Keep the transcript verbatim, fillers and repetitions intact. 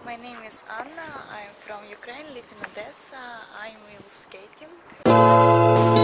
my name is Anna. I'm from Ukraine, live in Odessa. I'm wheel skating.